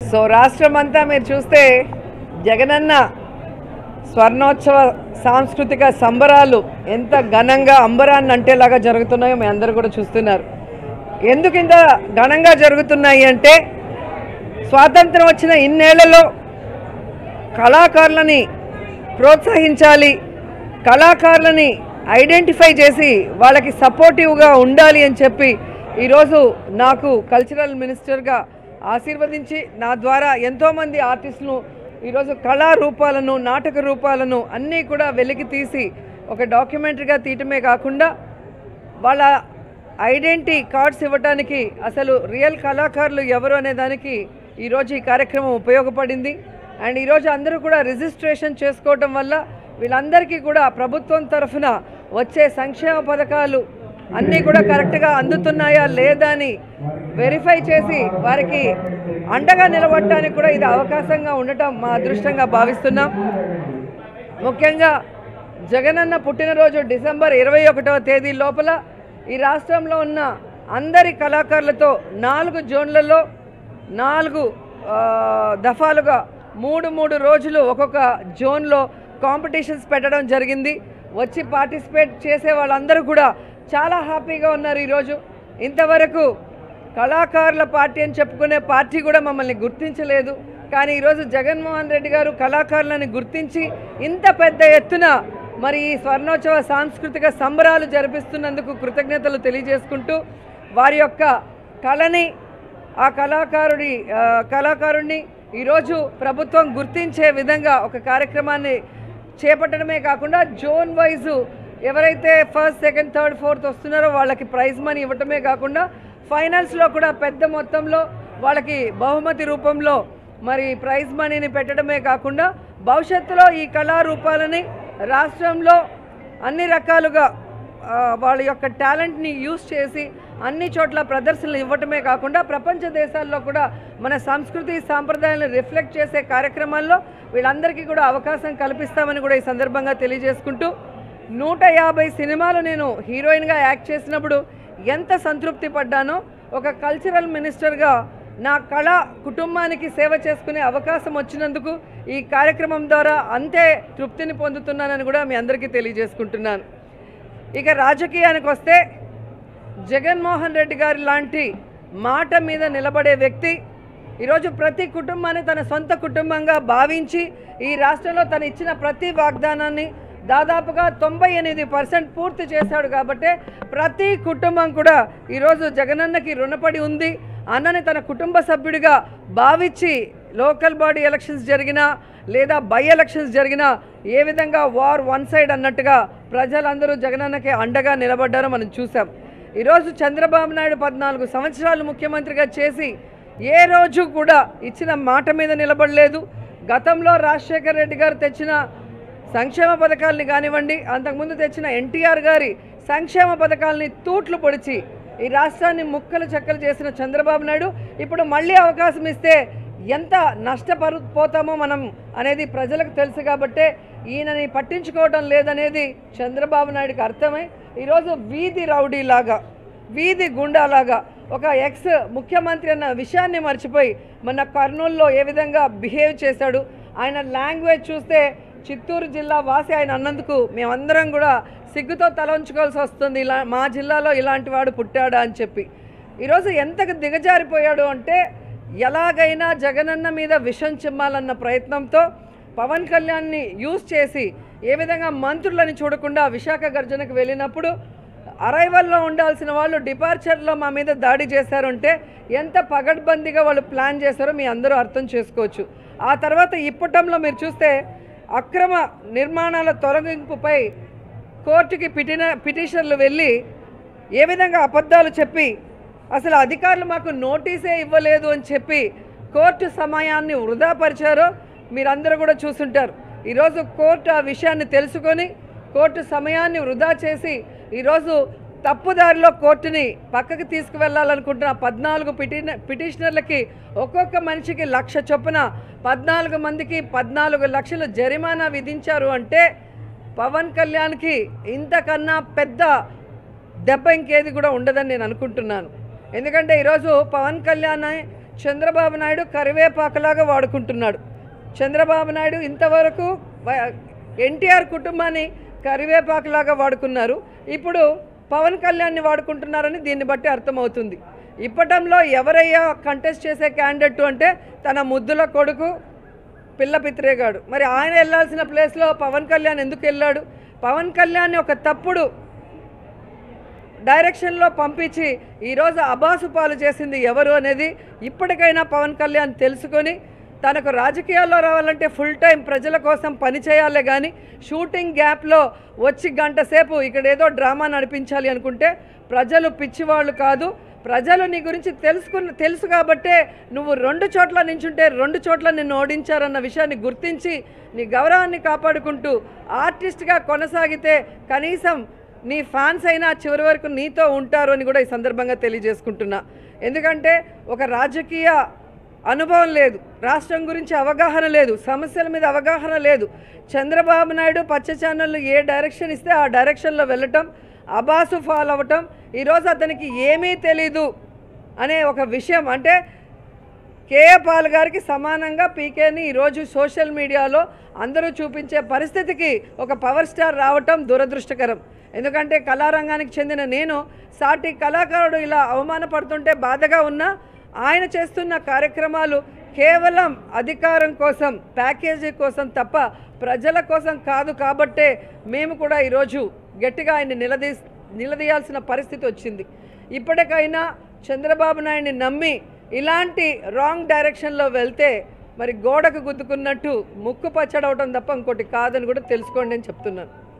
So రాష్ట్రమంతా మీరు చూస్తే జగనన్న స్వర్ణోత్సవ సాంస్కృతిక సంబరాలు ఎంత ఘనంగా అంబరాన్ని అంటేలాగా జరుగుతున్నాయో మీ అందరూ కూడా చూస్తున్నారు. ఎందుకు ఇంత ఘనంగా జరుగుతున్నాయి అంటే స్వాతంత్రం వచ్చిన ఇన్నేళ్లలో కళాకారులని ప్రోత్సహించాలి, కళాకారులని ఐడెంటిఫై చేసి వాళ్ళకి సపోర్టివ్గా ఉండాలి అని చెప్పి ఈరోజు నాకు కల్చరల్ మినిస్టర్గా ఆశీర్వదించి నా ద్వారా ఎంతోమంది ఆర్టిస్టులను ఈరోజు కళారూపాలను నాటక రూపాలను అన్నీ కూడా వెలికి తీసి ఒక డాక్యుమెంటరీగా తీయటమే కాకుండా వాళ్ళ ఐడెంటిటీ కార్డ్స్ ఇవ్వటానికి అసలు రియల్ కళాకారులు ఎవరు అనే దానికి ఈరోజు ఈ కార్యక్రమం ఉపయోగపడింది. అండ్ ఈరోజు అందరూ కూడా రిజిస్ట్రేషన్ చేసుకోవటం వల్ల వీళ్ళందరికీ కూడా ప్రభుత్వం తరఫున వచ్చే సంక్షేమ పథకాలు అన్నీ కూడా కరెక్ట్గా అందుతున్నాయా లేదా అని వెరిఫై చేసి వారికి అండగా నిలబడటానికి కూడా ఇది అవకాశంగా ఉండటం మా అదృష్టంగా భావిస్తున్నాం. ముఖ్యంగా జగనన్న పుట్టినరోజు డిసెంబర్ 21వ తేదీ లోపల ఈ రాష్ట్రంలో ఉన్న అందరి కళాకారులతో 4 జోన్లలో 4 దఫాలుగా 3 రోజులు ఒక్కొక్క జోన్లో కాంపిటీషన్స్ పెట్టడం జరిగింది. వచ్చి పార్టిసిపేట్ చేసే వాళ్ళందరూ కూడా చాలా హ్యాపీగా ఉన్నారు. ఈరోజు ఇంతవరకు కళాకారుల పార్టీ అని చెప్పుకునే పార్టీ కూడా మమ్మల్ని గుర్తించలేదు. కానీ ఈరోజు జగన్మోహన్ రెడ్డి గారు కళాకారులను గుర్తించి ఇంత పెద్ద ఎత్తున మరి ఈ స్వర్ణోత్సవ సాంస్కృతిక సంబరాలు జరిపిస్తున్నందుకు కృతజ్ఞతలు తెలియజేసుకుంటూ వారి యొక్క కళని ఆ కళాకారుడిని ఈరోజు ప్రభుత్వం గుర్తించే విధంగా ఒక కార్యక్రమాన్ని చేపట్టడమే కాకుండా జోన్ వైజు ఎవరైతే ఫస్ట్, సెకండ్, థర్డ్, ఫోర్త్ వస్తున్నారో వాళ్ళకి ప్రైజ్ మనీ ఇవ్వటమే కాకుండా ఫైనల్స్లో కూడా పెద్ద మొత్తంలో వాళ్ళకి బహుమతి రూపంలో మరి ప్రైజ్ మనీని పెట్టడమే కాకుండా భవిష్యత్తులో ఈ కళారూపాలని రాష్ట్రంలో అన్ని రకాలుగా వాళ్ళ యొక్క టాలెంట్ని యూజ్ చేసి అన్ని చోట్ల ప్రదర్శనలు ఇవ్వటమే కాకుండా ప్రపంచ దేశాల్లో కూడా మన సంస్కృతి సాంప్రదాయాలను రిఫ్లెక్ట్ చేసే కార్యక్రమాల్లో వీళ్ళందరికీ కూడా అవకాశం కల్పిస్తామని కూడా ఈ సందర్భంగా తెలియజేసుకుంటూ 150 సినిమాలు నేను హీరోయిన్గా యాక్ట్ చేసినప్పుడు ఎంత సంతృప్తి పడ్డానో ఒక కల్చరల్ మినిస్టర్గా నా కళ కుటుంబానికి సేవ చేసుకునే అవకాశం వచ్చినందుకు ఈ కార్యక్రమం ద్వారా అంతే తృప్తిని పొందుతున్నానని కూడా మీ అందరికీ తెలియజేసుకుంటున్నాను. ఇక రాజకీయానికి వస్తే జగన్మోహన్ రెడ్డి గారి లాంటి మాట మీద నిలబడే వ్యక్తి ఈరోజు ప్రతి కుటుంబాన్ని తన సొంత కుటుంబంగా భావించి ఈ రాష్ట్రంలో తను ఇచ్చిన ప్రతి వాగ్దానాన్ని దాదాపుగా 98% పూర్తి చేశాడు. కాబట్టి ప్రతి కుటుంబం కూడా ఈరోజు జగనన్నకి రుణపడి ఉంది. అన్నని తన కుటుంబ సభ్యుడిగా భావించి లోకల్ బాడీ ఎలక్షన్స్ జరిగినా లేదా బై ఎలక్షన్స్ జరిగినా ఏ విధంగా వార్ వన్ సైడ్ అన్నట్టుగా ప్రజలందరూ జగనన్నకి అండగా నిలబడ్డారో మనం చూసాం. ఈరోజు చంద్రబాబు నాయుడు 14 సంవత్సరాలు ముఖ్యమంత్రిగా చేసి ఏ రోజు కూడా ఇచ్చిన మాట మీద నిలబడలేదు. గతంలో రాజశేఖర్ రెడ్డి గారు తెచ్చిన సంక్షేమ పథకాలని కానివ్వండి, అంతకుముందు తెచ్చిన ఎన్టీఆర్ గారి సంక్షేమ పథకాలని తూట్లు పొడిచి ఈ రాష్ట్రాన్ని ముక్కలు చెక్కలు చేసిన చంద్రబాబు నాయుడు ఇప్పుడు మళ్ళీ అవకాశం ఇస్తే ఎంత నష్టపోతామో మనం అనేది ప్రజలకు తెలుసు. కాబట్టే ఈయనని పట్టించుకోవడం లేదనేది చంద్రబాబు నాయుడుకి అర్థమై ఈరోజు వీధి రౌడీలాగా, వీధి గుండాలాగా ఒక ఎక్స్ ముఖ్యమంత్రి అన్న విషయాన్ని మర్చిపోయి మన కర్నూలులో ఏ విధంగా బిహేవ్ చేశాడు. ఆయన లాంగ్వేజ్ చూస్తే చిత్తూరు జిల్లా వాసి ఆయన అన్నందుకు మేమందరం కూడా సిగ్గుతో తల ఉంచుకోవాల్సి వస్తుంది. మా జిల్లాలో ఇలాంటి వాడు పుట్టాడా అని చెప్పి ఈరోజు ఎంతకు దిగజారిపోయాడు అంటే ఎలాగైనా జగనన్న మీద విషం చిమ్మాలన్న ప్రయత్నంతో పవన్ కళ్యాణ్ని యూజ్ చేసి ఏ విధంగా మంత్రులని చూడకుండా విశాఖ గర్జనకు వెళ్ళినప్పుడు అరైవల్లో ఉండాల్సిన వాళ్ళు డిపార్చర్లో మా మీద దాడి చేశారు అంటే ఎంత పగడ్బందీగా వాళ్ళు ప్లాన్ చేశారో మీ అందరూ అర్థం చేసుకోవచ్చు. ఆ తర్వాత ఇప్పటంలో మీరు చూస్తే అక్రమ నిర్మాణాల తొలగింపుపై కోర్టుకి పిటిషనర్లు వెళ్ళి ఏ విధంగా అబద్ధాలు చెప్పి అసలు అధికారులు మాకు నోటీసే ఇవ్వలేదు అని చెప్పి కోర్టు సమయాన్ని వృధాపరిచారో మీరందరూ కూడా చూసుంటారు. ఈరోజు కోర్టు ఆ విషయాన్ని తెలుసుకొని కోర్టు సమయాన్ని వృధా చేసి ఈరోజు తప్పుదారిలో కోర్టుని పక్కకి తీసుకువెళ్ళాలనుకుంటున్న 14 పిటిషనర్లకి ఒక్కొక్క మనిషికి 1,00,000 చొప్పున 14 మందికి 14 లక్షలు జరిమానా విధించారు అంటే పవన్ కళ్యాణ్కి ఇంతకన్నా పెద్ద దెబ్బ ఇంకేది కూడా ఉండదని నేను అనుకుంటున్నాను. ఎందుకంటే ఈరోజు పవన్ కళ్యాణ్ చంద్రబాబు నాయుడు కరివేపాకులాగా వాడుకుంటున్నాడు. చంద్రబాబు నాయుడు ఇంతవరకు ఎన్టీఆర్ కుటుంబాన్ని కరివేపాకులాగా వాడుకున్నారు. ఇప్పుడు పవన్ కళ్యాణ్ని వాడుకుంటున్నారని దీన్ని బట్టి అర్థమవుతుంది. ఇప్పటంలో ఎవరయ్యా కంటెస్ట్ చేసే క్యాండిడేట్ అంటే తన ముద్దుల కొడుకు పిల్ల పిత్రేగాడు. మరి ఆయన వెళ్ళాల్సిన ప్లేస్లో పవన్ కళ్యాణ్ ఎందుకు వెళ్ళాడు? పవన్ కళ్యాణ్ని ఒక తప్పుడు డైరెక్షన్లో పంపించి ఈరోజు అబాసు పాలు చేసింది ఎవరు అనేది ఇప్పటికైనా పవన్ కళ్యాణ్ తెలుసుకొని తనకు రాజకీయాల్లో రావాలంటే ఫుల్ టైం ప్రజల కోసం పనిచేయాలే కానీ షూటింగ్ గ్యాప్లో వచ్చి గంట సేపు ఇక్కడ ఏదో డ్రామా నడిపించాలి అనుకుంటే ప్రజలు పిచ్చివాళ్ళు కాదు. ప్రజలు నీ గురించి తెలుసు కాబట్టే నువ్వు 2 చోట్ల నించుంటే 2 చోట్ల నిన్ను ఓడించారన్న విషయాన్ని గుర్తించి నీ గౌరవాన్ని కాపాడుకుంటూ ఆర్టిస్ట్గా కొనసాగితే కనీసం నీ ఫ్యాన్స్ అయినా చివరి వరకు నీతో ఉంటారు అని కూడా ఈ సందర్భంగా తెలియజేసుకుంటున్నా. ఎందుకంటే ఒక రాజకీయ అనుభవం లేదు, రాష్ట్రం గురించి అవగాహన లేదు, సమస్యల మీద అవగాహన లేదు. చంద్రబాబు నాయుడు పచ్చ ఛానళ్ళు ఏ డైరెక్షన్ ఇస్తే ఆ డైరెక్షన్లో వెళ్ళటం, అబాసు ఫాలో అవ్వటం, ఈరోజు అతనికి ఏమీ తెలీదు అనే ఒక విషయం. అంటే కేఏ పాల్ గారికి సమానంగా పీకేని ఈరోజు సోషల్ మీడియాలో అందరూ చూపించే పరిస్థితికి ఒక పవర్ స్టార్ రావటం దురదృష్టకరం. ఎందుకంటే కళారంగానికి చెందిన నేను సాటి కళాకారుడు ఇలా అవమానపడుతుంటే బాధగా ఉన్నా ఆయన చేస్తున్న కార్యక్రమాలు కేవలం అధికారం కోసం, ప్యాకేజీ కోసం తప్ప ప్రజల కోసం కాదు. కాబట్టే మేము కూడా ఈరోజు గట్టిగా ఆయన్ని నిలదీయాల్సిన పరిస్థితి వచ్చింది. ఇప్పటికైనా చంద్రబాబు నాయుడిని నమ్మి ఇలాంటి రాంగ్ డైరెక్షన్లో వెళ్తే మరి గోడకు గుద్దుకున్నట్టు ముక్కు పచ్చడవటం తప్ప ఇంకోటి కాదని కూడా తెలుసుకోండి అని చెప్తున్నాను.